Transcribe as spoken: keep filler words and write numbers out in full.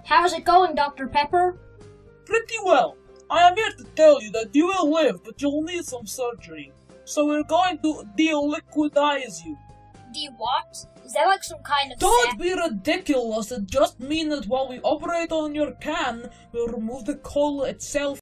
How's it going, Doctor Pepper? Pretty well. I am here to tell you that you will live, but you'll need some surgery. So we're going to de-liquidize you. De what? Is that like some kind of Don't sac- be ridiculous, it just means that while we operate on your can, we'll remove the coal itself